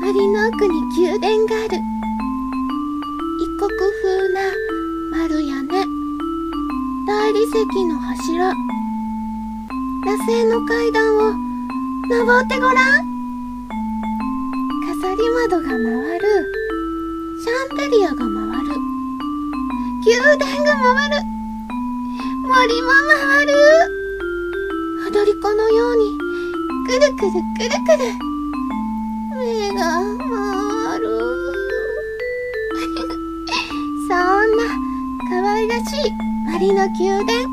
森の奥に宮殿がある。異国風な丸屋根、大理石の柱、螺旋の階段を登ってごらん。飾り窓が回る。シャンデリアが回る。宮殿が回る。森も回る。踊り子のようにくるくるくるくる目が回る。そんな可愛らしい森の宮殿、